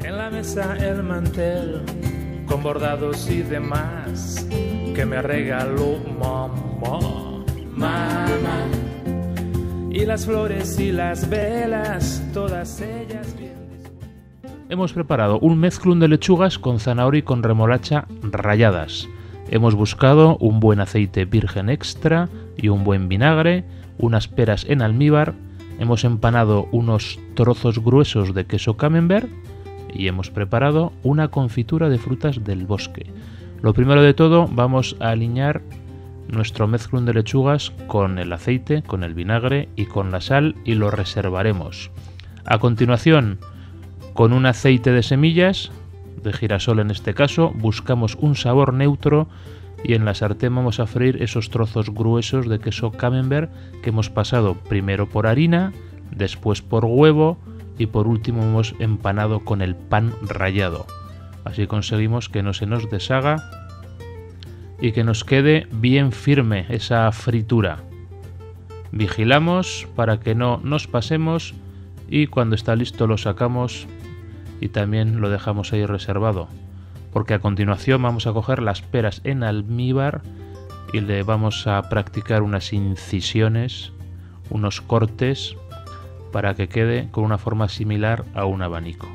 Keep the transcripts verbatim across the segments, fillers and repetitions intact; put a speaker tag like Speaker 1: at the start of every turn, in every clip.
Speaker 1: En la mesa el mantel con bordados y demás que me regaló mamá, mamá. Y las flores y las velas, todas ellas bien.
Speaker 2: Hemos preparado un mezclún de lechugas con zanahoria y con remolacha ralladas. Hemos buscado un buen aceite virgen extra y un buen vinagre, unas peras en almíbar, hemos empanado unos trozos gruesos de queso camembert y hemos preparado una confitura de frutas del bosque. Lo primero de todo, vamos a aliñar nuestro mezclún de lechugas con el aceite, con el vinagre y con la sal y lo reservaremos. A continuación, con un aceite de semillas, de girasol en este caso, buscamos un sabor neutro y en la sartén vamos a freír esos trozos gruesos de queso camembert que hemos pasado primero por harina, después por huevo y por último hemos empanado con el pan rallado. Así conseguimos que no se nos deshaga y que nos quede bien firme esa fritura. Vigilamos para que no nos pasemos y cuando está listo lo sacamos y también lo dejamos ahí reservado, porque a continuación vamos a coger las peras en almíbar y le vamos a practicar unas incisiones, unos cortes para que quede con una forma similar a un abanico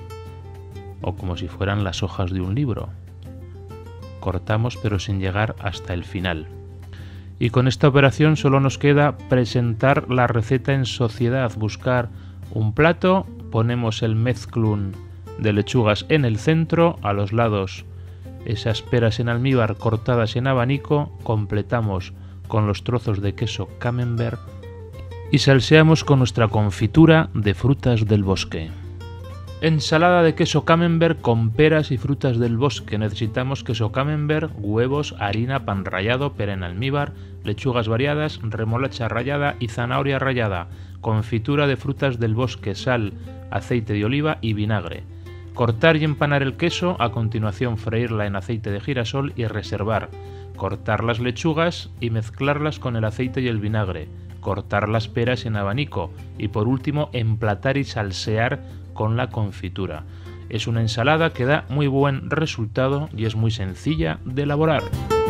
Speaker 2: o como si fueran las hojas de un libro. Cortamos pero sin llegar hasta el final. Y con esta operación solo nos queda presentar la receta en sociedad, buscar un plato, ponemos el mezclún de lechugas en el centro, a los lados esas peras en almíbar cortadas en abanico, completamos con los trozos de queso camembert y salseamos con nuestra confitura de frutas del bosque. Ensalada de queso camembert con peras y frutas del bosque. Necesitamos queso camembert, huevos, harina, pan rallado, pera en almíbar, lechugas variadas, remolacha rallada y zanahoria rallada, confitura de frutas del bosque, sal, aceite de oliva y vinagre. Cortar y empanar el queso, a continuación freírla en aceite de girasol y reservar. Cortar las lechugas y mezclarlas con el aceite y el vinagre. Cortar las peras en abanico y por último emplatar y salsear con la confitura. Es una ensalada que da muy buen resultado y es muy sencilla de elaborar.